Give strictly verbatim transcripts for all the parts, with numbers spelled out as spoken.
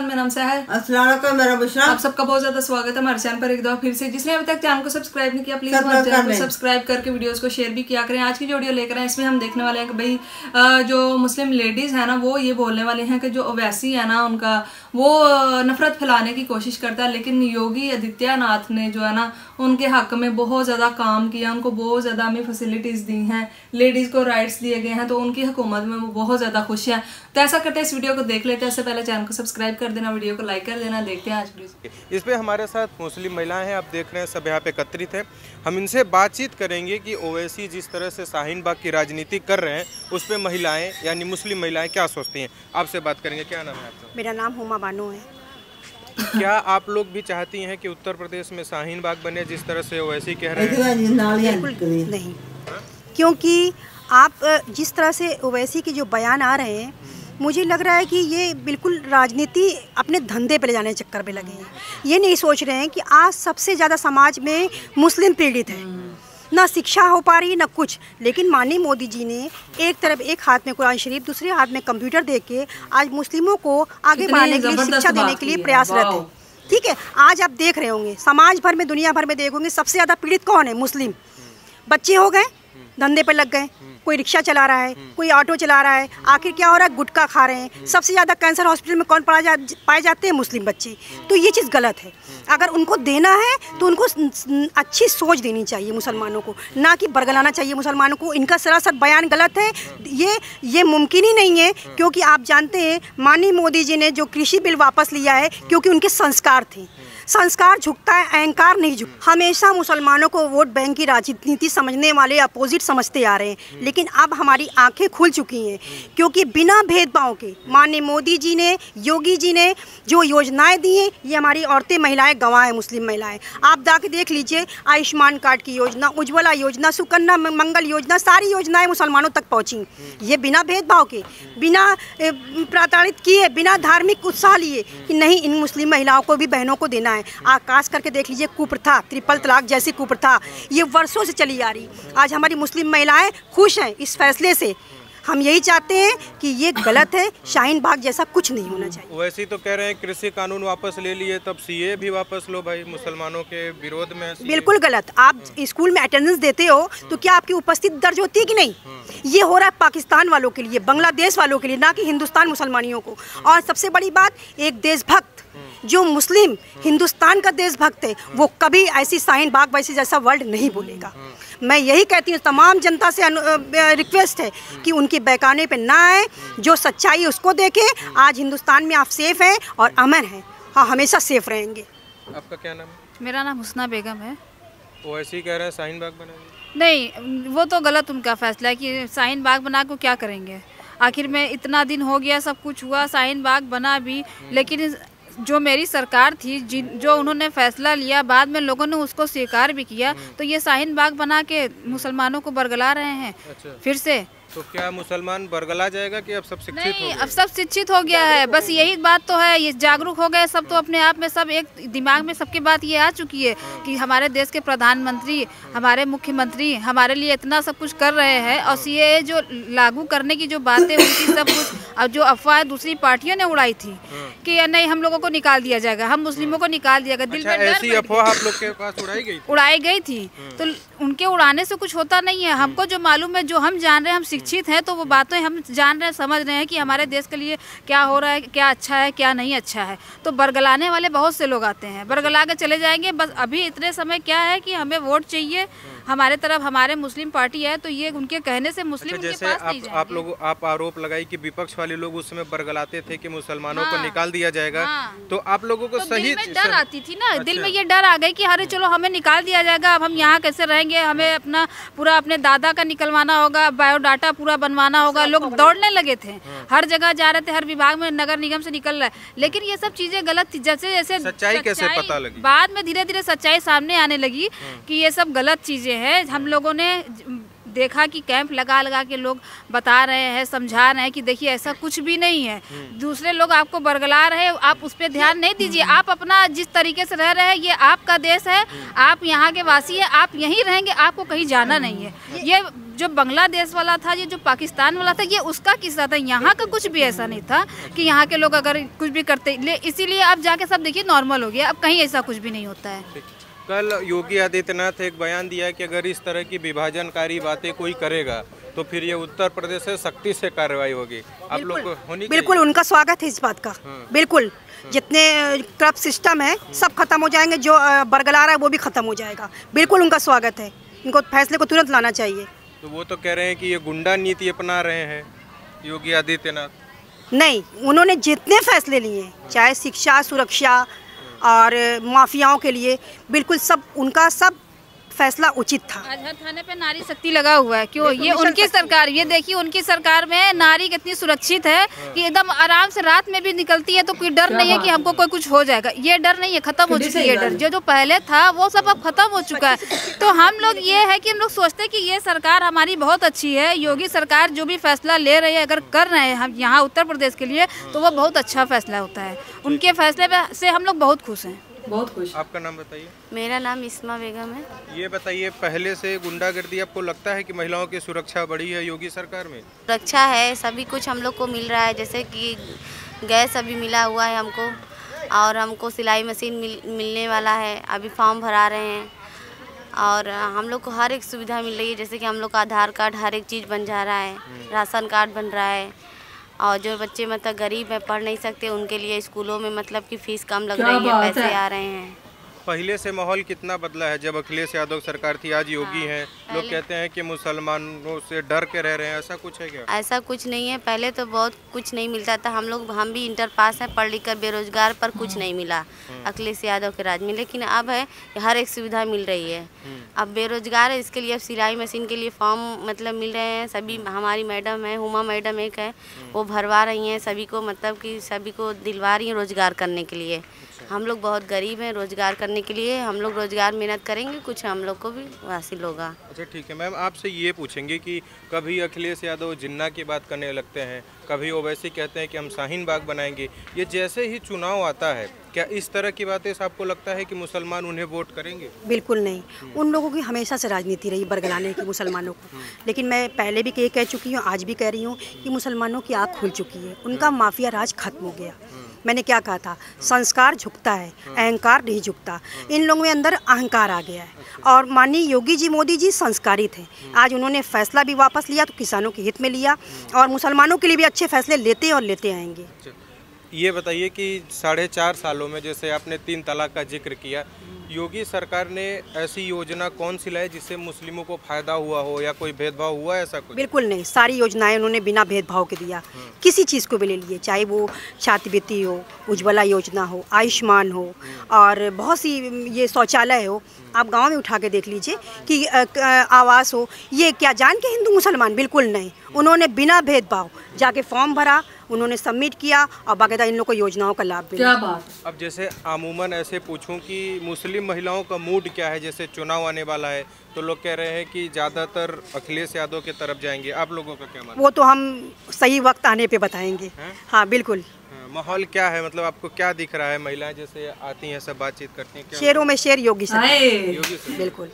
मेरा नाम सहर। अस्सलाम वालेकुम, मेरा बुशरा। आप सबका बहुत ज्यादा स्वागत है हमारे चैनल पर एक दफा फिर से। जिसने अभी तक चैनल को सब्सक्राइब नहीं किया प्लीज हमारे चैनल को सब्सक्राइब करके वीडियोस को शेयर भी किया करें। आज की जो वीडियो लेकर आए इसमें हम देखने वाले हैं कि भाई जो मुस्लिम लेडीज है ना वो ये बोलने वाले हैं कि जो ओवैसी है ना उनका वो नफरत फैलाने की कोशिश करता है, लेकिन योगी आदित्यनाथ ने जो है ना उनके हक में बहुत ज्यादा काम किया, उनको बहुत ज्यादा हमें फैसिलिटीज दी हैं, लेडीज को राइट्स दिए गए हैं, तो उनकी हुकूमत में वो बहुत ज्यादा खुश है। तो ऐसा करते हैं इस वीडियो को देख लेते हैं। इससे पहले चैनल को सब्सक्राइब कर देना, वीडियो को लाइक कर देना। देखते हैं आज वीडियो। इसमें हमारे साथ मुस्लिम महिलाएं हैं, आप देख रहे हैं सब यहाँ पे एकत्रित हैं। हम इनसे बातचीत करेंगे कि ओवैसी जिस तरह से शाहीन बाग की राजनीति कर रहे हैं उस पर महिलाएं यानी मुस्लिम महिलाएं क्या सोचती हैं, आपसे बात करेंगे। क्या नाम है आपका? मेरा नाम हुमा बानो है। क्या आप लोग भी चाहती हैं कि उत्तर प्रदेश में शाहीन बाग बने जिस तरह से ओवैसी कह रहे हैं? बिल्कुल नहीं, क्योंकि आप जिस तरह से ओवैसी के जो बयान आ रहे हैं मुझे लग रहा है कि ये बिल्कुल राजनीति अपने धंधे पे ले जाने के चक्कर पे लगे हैं। ये नहीं सोच रहे हैं कि आज सबसे ज़्यादा समाज में मुस्लिम पीड़ित है, ना शिक्षा हो पा रही ना कुछ। लेकिन माननीय मोदी जी ने एक तरफ एक हाथ में कुरान शरीफ दूसरे हाथ में कंप्यूटर दे के आज मुस्लिमों को आगे बढ़ाने के लिए, शिक्षा देने के लिए प्रयासरत है। ठीक है, आज आप देख रहे होंगे समाज भर में, दुनिया भर में देखोगे सबसे ज़्यादा पीड़ित कौन है? मुस्लिम। बच्चे हो गए, धंधे पे लग गए, कोई रिक्शा चला रहा है, कोई ऑटो चला रहा है, आखिर क्या हो रहा है? गुटखा खा रहे हैं। सबसे ज़्यादा कैंसर हॉस्पिटल में कौन पड़ा जा, पाए जाते हैं? मुस्लिम बच्चे। तो ये चीज़ गलत है। अगर उनको देना है तो उनको अच्छी सोच देनी चाहिए मुसलमानों को, ना कि बरगलाना चाहिए मुसलमानों को। इनका सरासर बयान गलत है। ये ये मुमकिन ही नहीं है, क्योंकि आप जानते हैं माननीय मोदी जी ने जो कृषि बिल वापस लिया है क्योंकि उनके संस्कार थे। संस्कार झुकता है, अहंकार नहीं झुक। हमेशा मुसलमानों को वोट बैंक की राजनीति समझने वाले अपोजिट समझते आ रहे हैं, लेकिन अब हमारी आंखें खुल चुकी हैं, क्योंकि बिना भेदभाव के माननीय मोदी जी ने, योगी जी ने जो योजनाएं दी हैं ये हमारी औरतें महिलाएं गंवाएं, मुस्लिम महिलाएं। आप जाके देख लीजिए, आयुष्मान कार्ड की योजना, उज्ज्वला योजना, सुकन्या मंगल योजना, सारी योजनाएं मुसलमानों तक पहुँची। ये बिना भेदभाव के, बिना प्रताड़ित किए, बिना धार्मिक उत्साह लिए कि नहीं इन मुस्लिम महिलाओं को भी, बहनों को देना है। आकाश करके देख लीजिए, कुप्रथा, ट्रिपल तलाक जैसी कुप्रथा ये वर्षों से चली आ रही। आज हमारी मुस्लिम महिलाएं खुश हैं इस फैसले से। हम यही चाहते हैं कि ये गलत है, शाहीन बाग जैसा कुछ नहीं होना चाहिए। वैसे तो कह रहे हैं कृषि कानून वापस ले लिए, तब सीए भी वापस लो भाई, मुसलमानों के विरोध में। बिल्कुल गलत। आप स्कूल में अटेंडेंस देते हो तो क्या आपकी उपस्थिति दर्ज होती है कि नहीं? ये हो रहा है पाकिस्तान वालों के लिए, बांग्लादेश वालों के लिए, ना कि हिंदुस्तान मुसलमानियों को। और सबसे बड़ी बात, एक देशभक्त जो मुस्लिम हिंदुस्तान का देशभक्त है वो कभी ऐसी शाहीन बाग वैसी जैसा वर्ड नहीं बोलेगा। मैं यही कहती हूँ, तमाम जनता से रिक्वेस्ट है कि उनके बहकाने पे ना आए, जो सच्चाई उसको देखें। आज हिंदुस्तान में आप सेफ हैं और अमन हैं, हाँ हमेशा सेफ रहेंगे। आपका क्या नाम है? मेरा नाम हुस्ना बेगम है। वो ऐसे ही कह रहे हैं शाहीन बाग बनाएंगे? नहीं, वो तो गलत उनका फैसला है कि शाहीन बाग बना को क्या करेंगे। आखिर में इतना दिन हो गया, सब कुछ हुआ, शाहीन बाग बना भी, लेकिन जो मेरी सरकार थी, जिन जो उन्होंने फैसला लिया, बाद में लोगों ने उसको स्वीकार भी किया, तो ये शाहीन बाग बना के मुसलमानों को बरगला रहे हैं। अच्छा। फिर से तो क्या मुसलमान बरगला जाएगा कि अब सब शिक्षित हो गए? अब सब शिक्षित हो गया है, बस यही बात तो है। ये जागरूक हो गए सब, तो अपने आप में सब एक दिमाग में सबके बात ये आ चुकी है कि हमारे देश के प्रधानमंत्री, हमारे मुख्यमंत्री हमारे लिए इतना सब कुछ कर रहे हैं, और सीएए जो लागू करने की जो बातें हुई थी सब कुछ, अब जो अफवाह दूसरी पार्टियों ने उड़ाई थी कि नहीं हम लोगों को निकाल दिया जाएगा, हम मुस्लिमों को निकाल दिया जाएगा, दिल में ऐसी अफवाह आप लोग के पास उड़ाई गई उड़ाई गई थी। तो उनके उड़ाने से कुछ होता नहीं है। हमको जो मालूम है, जो हम जान रहे हैं, हम शिक्षित हैं, तो वो बातें हम जान रहे हैं, समझ रहे हैं कि हमारे देश के लिए क्या हो रहा है, क्या अच्छा है, क्या नहीं अच्छा है। तो बरगलाने वाले बहुत से लोग आते हैं, बरगला के चले जाएंगे। बस अभी इतने समय क्या है कि हमें वोट चाहिए, हमारे तरफ हमारे मुस्लिम पार्टी है, तो ये उनके कहने से मुस्लिम अच्छा, उनके जैसे पास आप, नहीं जाएंगे। आप लोग आप आरोप लगाई कि विपक्ष वाले लोग उस समय बरगलाते थे कि मुसलमानों हाँ, को निकाल दिया जाएगा। हाँ, तो आप लोगों को तो सही दिल में डर सह... आती थी ना। अच्छा। दिल में ये डर आ गई कि अरे चलो हमें निकाल दिया जाएगा, अब हम यहाँ कैसे रहेंगे, हमें अपना पूरा अपने दादा का निकलवाना होगा, बायोडाटा पूरा बनवाना होगा। लोग दौड़ने लगे थे, हर जगह जा रहे थे, हर विभाग में, नगर निगम से निकल रहा है। लेकिन ये सब चीजें गलत थी। जैसे जैसे सच्चाई कैसे पता लगी? बाद में धीरे धीरे सच्चाई सामने आने लगी कि ये सब गलत चीजें हैं। हम लोगों ने देखा कि कैंप लगा लगा के लोग बता रहे हैं, समझा रहे हैं कि देखिए ऐसा कुछ भी नहीं है, दूसरे लोग आपको बरगला रहे हैं, आप उस पर ध्यान नहीं दीजिए। आप अपना जिस तरीके से रह रहे हैं, ये आपका देश है, आप यहाँ के वासी हैं, आप यहीं रहेंगे, आपको कहीं जाना नहीं है। ये जो बांग्लादेश वाला था, ये जो पाकिस्तान वाला था, ये उसका किस्सा था। यहाँ का कुछ भी ऐसा नहीं था कि यहाँ के लोग अगर कुछ भी करते, इसीलिए अब जाके सब देखिए नॉर्मल हो गया, अब कहीं ऐसा कुछ भी नहीं होता है। कल योगी आदित्यनाथ एक बयान दिया कि अगर इस तरह की विभाजनकारी बातें कोई करेगा तो फिर ये उत्तर प्रदेश से सख्ती से कार्रवाई होगी। आप लोग को होनी बिल्कुल उनका स्वागत है इस बात का। बिल्कुल जितने करप्ट सिस्टम है सब खत्म हो जाएंगे, जो बरगलार है वो भी खत्म हो जाएगा। बिल्कुल उनका स्वागत है, इनको फैसले को तुरंत लाना चाहिए। तो वो तो कह रहे हैं कि ये गुंडा नीति अपना रहे हैं योगी आदित्यनाथ। नहीं, उन्होंने जितने फैसले लिए चाहे शिक्षा, सुरक्षा और माफियाओं के लिए, बिल्कुल सब उनका सब फैसला उचित था। आज हर थाने पे नारी शक्ति लगा हुआ है। क्यों? ये उनकी सरकार, ये देखिए उनकी सरकार में नारी कितनी सुरक्षित है कि एकदम आराम से रात में भी निकलती है तो कोई डर नहीं है कि हमको कोई कुछ हो जाएगा। ये डर नहीं है, खत्म हो चुकी है डर। जो जो पहले था वो सब अब खत्म हो चुका है। तो हम लोग ये है कि हम लोग सोचते हैं कि ये सरकार हमारी बहुत अच्छी है। योगी सरकार जो भी फैसला ले रही है, अगर कर रहे हैं हम यहाँ उत्तर प्रदेश के लिए, तो वो बहुत अच्छा फैसला होता है। उनके फैसले से हम लोग बहुत खुश हैं, बहुत खुश। आपका नाम बताइए। मेरा नाम इस्मा बेगम है। ये बताइए, पहले से गुंडागर्दी आपको लगता है कि महिलाओं की सुरक्षा बढ़ी है योगी सरकार में? सुरक्षा है, सभी कुछ हम लोग को मिल रहा है, जैसे कि गैस अभी मिला हुआ है हमको, और हमको सिलाई मशीन मिल, मिलने वाला है। अभी फॉर्म भरा रहे हैं और हम लोग को हर एक सुविधा मिल रही है, जैसे कि हम लोग का आधार कार्ड हर एक चीज़ बन जा रहा है, राशन कार्ड बन रहा है। और जो बच्चे मतलब गरीब है, पढ़ नहीं सकते, उनके लिए स्कूलों में मतलब कि फीस कम लग रही है, पैसे आ रहे हैं। पहले से माहौल कितना बदला है? जब अखिलेश यादव सरकार थी, आज योगी हैं, लोग कहते हैं कि मुसलमानों से डर के रह रहे हैं, ऐसा कुछ है क्या? ऐसा कुछ नहीं है। पहले तो बहुत कुछ नहीं मिलता था, हम लोग हम भी इंटर पास हैं, पढ़ लिख कर बेरोजगार, पर कुछ नहीं मिला अखिलेश यादव के राज में। लेकिन अब है हर एक सुविधा मिल रही है। अब बेरोजगार है, इसके लिए अब सिलाई मशीन के लिए फॉर्म मतलब मिल रहे हैं। सभी हमारी मैडम है, हुमा मैडम एक है, वो भरवा रही हैं सभी को, मतलब कि सभी को दिलवा रही हैं रोजगार करने के लिए। हम लोग बहुत गरीब हैं, रोजगार करने के लिए हम लोग रोजगार मेहनत करेंगे, कुछ हम लोग को भी हासिल होगा। अच्छा ठीक है मैम, आपसे ये पूछेंगे कि कभी अखिलेश यादव जिन्ना की बात करने लगते हैं, कभी ओवैसी कहते हैं कि हम शाहीन बाग बनाएंगे। ये जैसे ही चुनाव आता है, क्या इस तरह की बातें से आपको लगता है कि मुसलमान उन्हें वोट करेंगे? बिल्कुल नहीं, उन लोगों की हमेशा से राजनीति रही बरगलाने की मुसलमानों को। लेकिन मैं पहले भी कह कह चुकी हूँ, आज भी कह रही हूँ कि मुसलमानों की आँख खुल चुकी है, उनका माफिया राज खत्म हो गया। मैंने क्या कहा था, संस्कार झुकता है, अहंकार नहीं झुकता। इन लोगों में अंदर अहंकार आ गया है। और माननीय योगी जी, मोदी जी संस्कारित हैं। आज उन्होंने फैसला भी वापस लिया तो किसानों के हित में लिया, और मुसलमानों के लिए भी अच्छे फैसले लेते और लेते आएंगे। ये बताइए कि साढ़े चार सालों में, जैसे आपने तीन तलाक का जिक्र किया, योगी सरकार ने ऐसी योजना कौन सी लाई जिससे मुस्लिमों को फायदा हुआ हो या कोई भेदभाव हुआ, ऐसा कुछ? बिल्कुल नहीं, सारी योजनाएं उन्होंने बिना भेदभाव के दिया। किसी चीज़ को भी ले लिए, चाहे वो छात्रवृत्ति हो, उज्ज्वला योजना हो, आयुष्मान हो, और बहुत सी ये शौचालय हो। आप गांव में उठा के देख लीजिए कि आवास हो। ये क्या जान के हिंदू मुसलमान? बिल्कुल नहीं, उन्होंने बिना भेदभाव जाके फॉर्म भरा, उन्होंने सबमिट किया और बाकायदा इन लोगों को योजनाओं का लाभ मिला। क्या बात। अब जैसे आमूमन ऐसे पूछूं कि मुस्लिम महिलाओं का मूड क्या है, जैसे चुनाव आने वाला है तो लोग कह रहे हैं कि ज़्यादातर अखिलेश यादव की तरफ जाएंगे, आप लोगों का क्या मानना? वो तो हम सही वक्त आने पे बताएंगे। हाँ बिल्कुल। माहौल क्या है, मतलब आपको क्या दिख रहा है? महिलाएं जैसे आती हैं, सब बातचीत करती हैं, शेरों में शेर योगी सर। योगी सर बिल्कुल।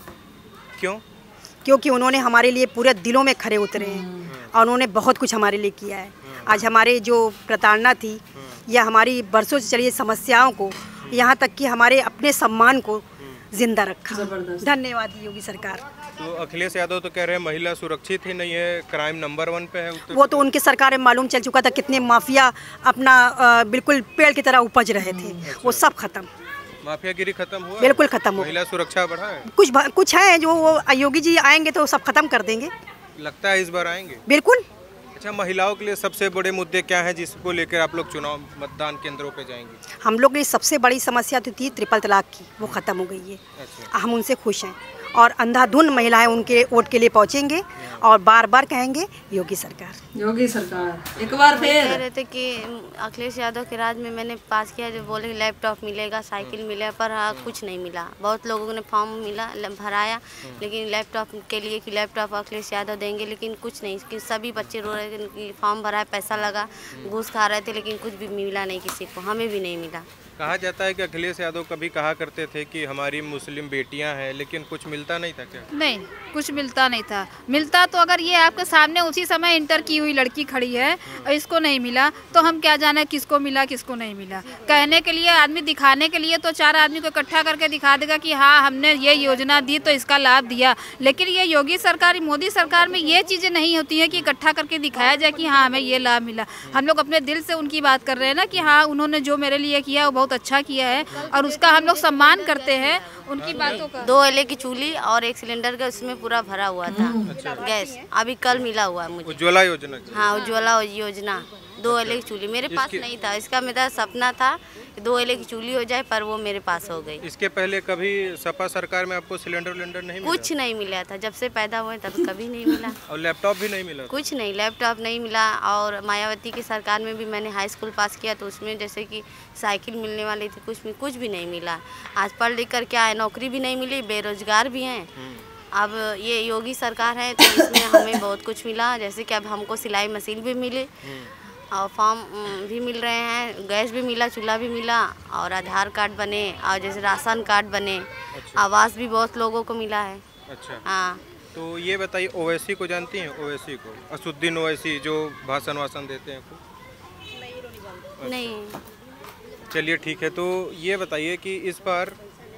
क्यों? क्योंकि उन्होंने हमारे लिए पूरे दिलों में खड़े उतरे हैं और उन्होंने बहुत कुछ हमारे लिए किया है। आज हमारे जो प्रताड़ना थी या हमारी बरसों से चली समस्याओं को, यहाँ तक कि हमारे अपने सम्मान को जिंदा रखा। धन्यवाद योगी सरकार। तो अखिलेश यादव तो कह रहे हैं महिला सुरक्षित ही नहीं है, क्राइम नंबर वन पे है। वो तो उनकी सरकार में मालूम चल चुका था, कितने माफिया अपना आ, बिल्कुल पेड़ की तरह उपज रहे थे। अच्छा। वो सब खत्म, माफियागिरी खत्म हुआ, बिल्कुल खत्म हो। महिला सुरक्षा बढ़ा है। कुछ कुछ है जो वो योगी जी आएंगे तो सब खत्म कर देंगे। लगता है इस बार आएंगे? बिल्कुल। अच्छा, महिलाओं के लिए सबसे बड़े मुद्दे क्या हैं जिसको लेकर आप लोग चुनाव मतदान केंद्रों पे जाएंगे? हम लोग की सबसे बड़ी समस्या तो थी ट्रिपल तलाक की, वो ख़त्म हो गई है। अच्छा। हम उनसे खुश हैं और अंधाधुन महिलाएं उनके वोट के लिए पहुंचेंगे और बार बार कहेंगे योगी सरकार, योगी सरकार। एक बार फिर कह रहे थे कि अखिलेश यादव के राज में मैंने पास किया, जो बोले लैपटॉप मिलेगा, साइकिल मिलेगा, पर हाँ कुछ नहीं मिला। बहुत लोगों ने फॉर्म मिला भराया, लेकिन लैपटॉप के लिए कि लैपटॉप अखिलेश यादव देंगे, लेकिन कुछ नहीं। कि सभी बच्चे रो रहे थे कि फॉर्म भराया, पैसा लगा, घूस खा रहे थे, लेकिन कुछ भी मिला नहीं किसी को, हमें भी नहीं मिला। कहा जाता है कि अखिलेश यादव कभी कहा करते थे कि हमारी मुस्लिम बेटियां हैं, लेकिन कुछ मिलता नहीं था क्या? नहीं, कुछ मिलता नहीं था। मिलता तो अगर ये आपके सामने उसी समय इंटर की हुई लड़की खड़ी है और इसको नहीं मिला तो हम क्या जाने किसको मिला किसको नहीं मिला। कहने के लिए आदमी, दिखाने के लिए तो चार आदमी को इकट्ठा करके दिखा देगा कि हाँ हमने ये योजना दी तो इसका लाभ दिया, लेकिन ये योगी सरकार, मोदी सरकार में ये चीज़ें नहीं होती हैं कि इकट्ठा करके दिखाया जाए कि हाँ हमें ये लाभ मिला। हम लोग अपने दिल से उनकी बात कर रहे हैं ना कि हाँ उन्होंने जो मेरे लिए किया वो बहुत अच्छा किया है और उसका हम लोग सम्मान करते हैं उनकी बातों का। दो एल ए की चूल्ही और एक सिलेंडर का उसमें पूरा भरा हुआ था गैस, अभी कल मिला हुआ मुझे। उज्ज्वला योजना? हाँ उज्ज्वला योजना, दो एल ए की चूल्ही मेरे पास नहीं था, इसका मेरा सपना था कि दो एल ए की चूल्ही हो जाए, पर वो मेरे पास हो गई। इसके पहले कभी सपा सरकार में आपको सिलेंडर विलेंडर नहीं मिला? कुछ नहीं मिला था, जब से पैदा हुए तब कभी नहीं मिला। और लैपटॉप भी नहीं मिला? कुछ नहीं, लैपटॉप नहीं मिला। और मायावती की सरकार में भी मैंने हाई स्कूल पास किया तो उसमें जैसे कि साइकिल मिलने वाली थी, कुछ में कुछ भी नहीं मिला। आज पढ़ लिख कर क्या है, नौकरी भी नहीं मिली, बेरोजगार भी हैं। अब ये योगी सरकार है तो इसमें हमें बहुत कुछ मिला, जैसे कि अब हमको सिलाई मशीन भी मिली और फॉर्म भी मिल रहे हैं, गैस भी मिला, चूल्हा भी मिला और आधार कार्ड बने और जैसे राशन कार्ड बने। अच्छा। आवास भी बहुत लोगों को मिला है। अच्छा। हाँ। तो ये बताइए, ओवैसी को जानती हैं? ओवैसी को, असुद्दीन ओवैसी जो भाषण वासन देते हैं? अच्छा। नहीं। चलिए ठीक है, तो ये बताइए कि इस बार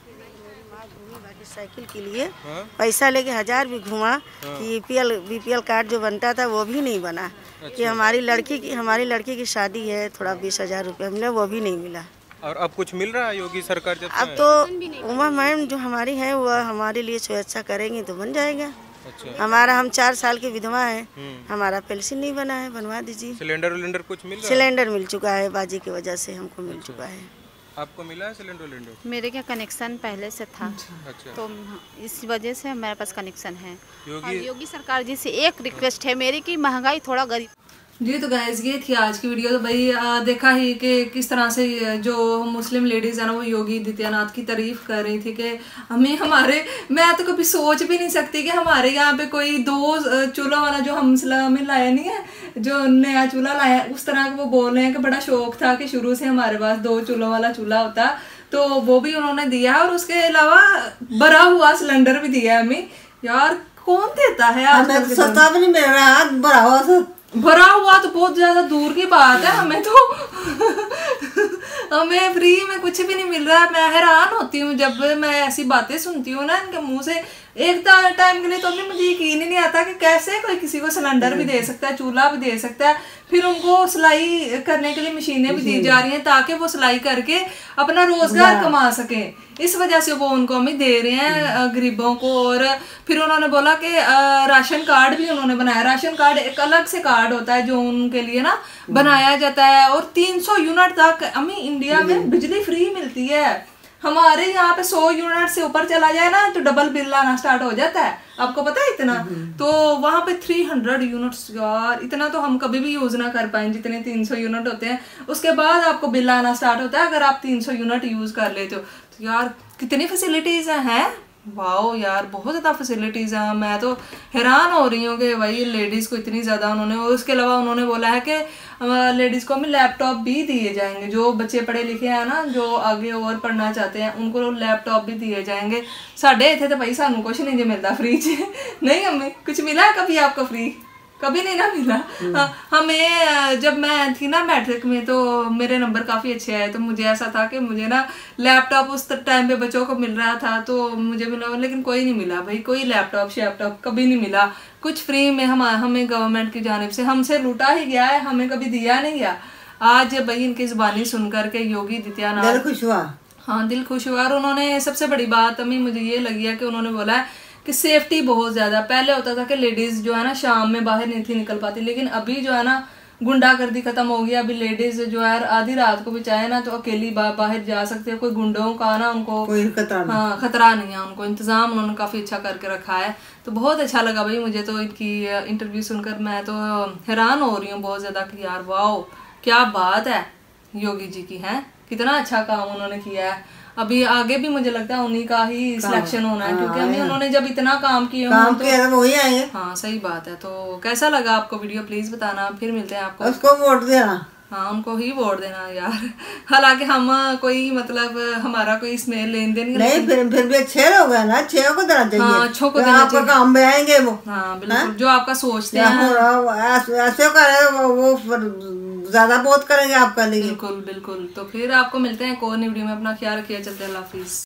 साइकिल के लिए हाँ? पैसा लेके हजार भी घुमा हाँ? कि बीपीएल बीपीएल कार्ड जो बनता था वो भी नहीं बना। अच्छा। कि हमारी लड़की की हमारी लड़की की शादी है, थोड़ा बीस हजार रुपया मिला, वो भी नहीं मिला। और अब कुछ मिल रहा है योगी सरकार जब? अब तो उमा मैम जो हमारी है वो हमारे लिए अच्छा करेंगी तो बन जाएगा। अच्छा। हमारा हम चार साल की विधवा है, हमारा पेंशन नहीं बना है, बनवा दीजिए। सिलेंडर विलेंडर कुछ मिल रहा है? सिलेंडर मिल चुका है, बाजी की वजह से हमको मिल चुका है। आपको मिला है सिलेंडर विलेंडर? मेरे क्या कनेक्शन पहले से था। अच्छा। तो इस वजह से मेरे पास कनेक्शन है। योगी योगी सरकार जी से एक रिक्वेस्ट है मेरी कि महंगाई थोड़ा गरीब। जी तो गाइस ये थी आज की वीडियो। तो भाई आ, देखा ही कि किस तरह से जो मुस्लिम लेडीज़ है ना वो योगी आदित्यनाथ की तारीफ कर रही थी कि हमें हमारे, मैं तो कभी सोच भी नहीं सकती कि हमारे यहाँ पे कोई दो चूल्हा वाला जो हम में लाया नहीं है, जो नया चूल्हा लाया, उस तरह का वो बोल रहे हैं कि बड़ा शौक था कि शुरू से हमारे पास दो चूल्हों वाला चूल्हा होता, तो वो भी उन्होंने दिया है और उसके अलावा भरा हुआ सिलेंडर भी दिया है हमें। यार कौन देता है? हमें सस्ता भी नहीं मिल रहा है, भरा हुआ भरा हुआ तो बहुत ज्यादा दूर की बात है, हमें तो हमें फ्री में कुछ भी नहीं मिल रहा है। मैं हैरान होती हूँ जब मैं ऐसी बातें सुनती हूँ ना इनके मुंह से। एक टाइम के लिए तो अभी मुझे यकीन ही नहीं आता कि कैसे कोई किसी को सिलेंडर भी दे सकता है, चूल्हा भी दे सकता है, फिर उनको सिलाई करने के लिए मशीनें भी दी जा रही हैं ताकि वो सिलाई करके अपना रोजगार कमा सके। इस वजह से वो उनको हमें दे रहे हैं गरीबों को। और फिर उन्होंने बोला कि राशन कार्ड भी उन्होंने बनाया। राशन कार्ड एक अलग से कार्ड होता है जो उनके लिए ना बनाया जाता है और तीन सौ यूनिट तक हमें इंडिया में बिजली फ्री मिलती है। हमारे यहाँ पे सौ यूनिट से ऊपर चला जाए ना तो डबल बिल आना स्टार्ट हो जाता है, आपको पता है इतना? तो वहाँ पे तीन सौ यूनिट्स, यार इतना तो हम कभी भी यूज ना कर पाए जितने तीन सौ यूनिट होते हैं। उसके बाद आपको बिल आना स्टार्ट होता है अगर आप तीन सौ यूनिट यूज कर लेते हो। तो यार कितनी फैसिलिटीज हैं, वाओ यार बहुत ज़्यादा फैसिलिटीज़ हैं। मैं तो हैरान हो रही हूँ कि भाई लेडीज़ को इतनी ज़्यादा उन्होंने। और उसके अलावा उन्होंने बोला है कि लेडीज़ को हमें लैपटॉप भी दिए जाएंगे, जो बच्चे पढ़े लिखे हैं ना, जो आगे और पढ़ना चाहते हैं उनको लैपटॉप भी दिए जाएंगे। साढ़े थे तो भाई सानू कुछ नहीं मिलता फ्री च नहीं, हमें कुछ मिला है कभी आपको फ्री? कभी नहीं ना मिला। हाँ, हमें जब मैं थी ना मैट्रिक में तो मेरे नंबर काफ़ी अच्छे आए, तो मुझे ऐसा था कि मुझे ना लैपटॉप उस टाइम पे बच्चों को मिल रहा था तो मुझे मिला, लेकिन कोई नहीं मिला भाई, कोई लैपटॉप शैपटॉप कभी नहीं मिला। कुछ फ्री में हम हमें गवर्नमेंट की जानिब से हमसे लूटा ही गया है, हमें कभी दिया नहीं गया। आज भाई इनकी जुबानी सुन करके योगी आदित्यनाथ दिल खुश हुआ। हाँ दिल खुश हुआ। और उन्होंने सबसे बड़ी बात हमें मुझे ये लगी है कि उन्होंने बोला है कि सेफ्टी बहुत ज्यादा। पहले होता था कि लेडीज जो है ना शाम में बाहर नहीं थी निकल पाती, लेकिन अभी जो है ना गुंडागर्दी खत्म हो गई। अभी लेडीज जो है आधी रात को भी चाहे ना तो अकेली बा, बाहर जा सकते हैं, कोई गुंडों का ना उनको कोई खतरा नहीं। हाँ खतरा नहीं है उनको, इंतजाम उन्होंने काफी अच्छा करके रखा है। तो बहुत अच्छा लगा भाई मुझे तो इनकी इंटरव्यू सुनकर। मैं तो हैरान हो रही हूँ बहुत ज्यादा कि यार वाओ क्या बात है योगी जी की, है कितना अच्छा काम उन्होंने किया है। अभी आगे भी मुझे लगता है उन्हीं का ही सिलेक्शन होना है, क्योंकि अभी उन्होंने जब इतना काम किया काम तो, किया वो ही आएंगे। हाँ सही बात है। तो कैसा लगा आपको वीडियो प्लीज बताना, फिर मिलते हैं आपको। उसको वोट देना। हाँ उनको ही वोट देना यार। हालांकि हम कोई मतलब हमारा कोई इसमें लेन देन नहीं, फिर फिर भी अच्छे लोग हैं ना, अच्छे को देना चाहिए। हाँ, अच्छों को देना आपका काम में आएंगे वो। हाँ बिल्कुल, जो आपका सोचते हैं ऐसे करे वो ज्यादा बहुत करेंगे आपका लिए। बिल्कुल बिल्कुल। तो फिर आपको मिलते हैं एक और वीडियो में, अपना ख्याल रखिए, चलते हैं, अल्लाह हाफिज।